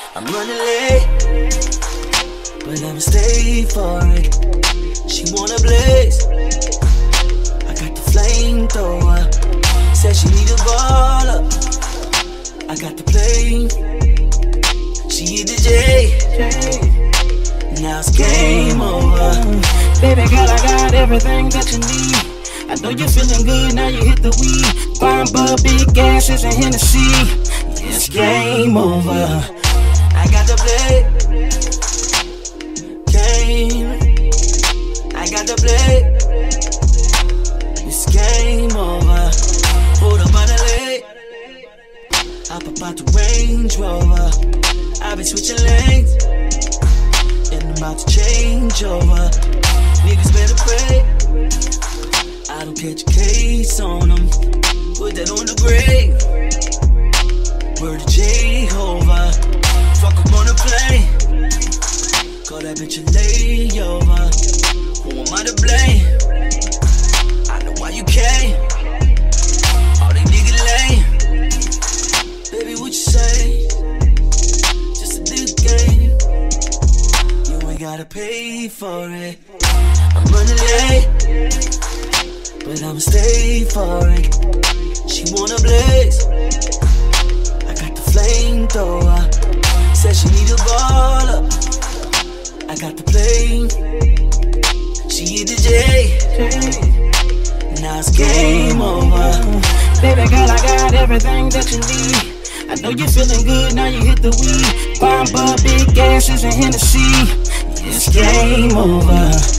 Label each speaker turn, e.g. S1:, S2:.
S1: I'm running late, but I'ma stay for it. She wanna blaze, I got the flamethrower. Said she need a baller, I got the plane. She hit the J, now it's game over.
S2: Baby girl, I got everything that you need. I know you're feeling good, now you hit the weed. Fine bud, big asses and Hennessy. It's game over.
S1: I got the blade, game. I got the blade, it's game over. Pulled up on the lake, hop up out the Range Rover. I've been switching lanes, and I'm about to change over. Niggas better pray I don't catch a case on them. Put that on the grave, word to Jehovah. Fuck up on the plane, call that bitch a layover. Who am I to blame? I know why you came. All they niggas lame. Baby, what you say? Just a little game. You ain't gotta pay for it. I'm running late, but I'ma stay for it. She wanna blaze, I got the flamethrower. Said she need a baller, I got the plane. She hit the J, now it's game over.
S2: Baby girl, I got everything that you need. I know you're feeling good, now you hit the weed. Fine bud, big asses and Hennessy. It's game over.